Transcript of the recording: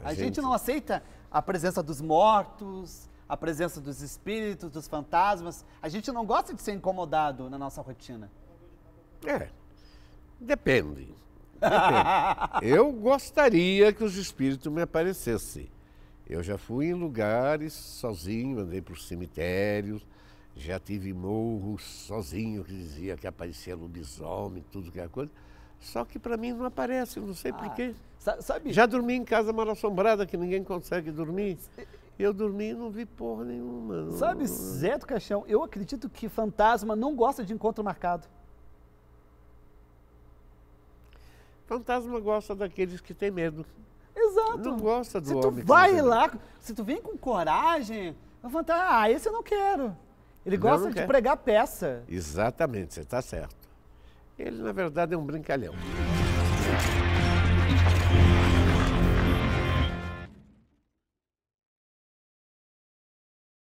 A gente não aceita a presença dos mortos, a presença dos espíritos, dos fantasmas. A gente não gosta de ser incomodado na nossa rotina. Depende. Eu gostaria que os espíritos me aparecessem. Eu já fui em lugares sozinho, andei por cemitérios, já tive morros sozinho que dizia que aparecia lobisomem, tudo que é coisa. Só que para mim não aparece, não sei por quê. Sabe? Já dormi em casa mal assombrada que ninguém consegue dormir. Eu dormi e não vi porra nenhuma. Sabe, Zé do Caixão, eu acredito que fantasma não gosta de encontro marcado. Fantasma gosta daqueles que têm medo. Exato. Não gosta do Se tu homem que vai não tem lá, se tu vem com coragem, o fantasma, esse eu não quero. Ele gosta não de quer. pregar peça. Exatamente, você está certo. Ele, na verdade, é um brincalhão.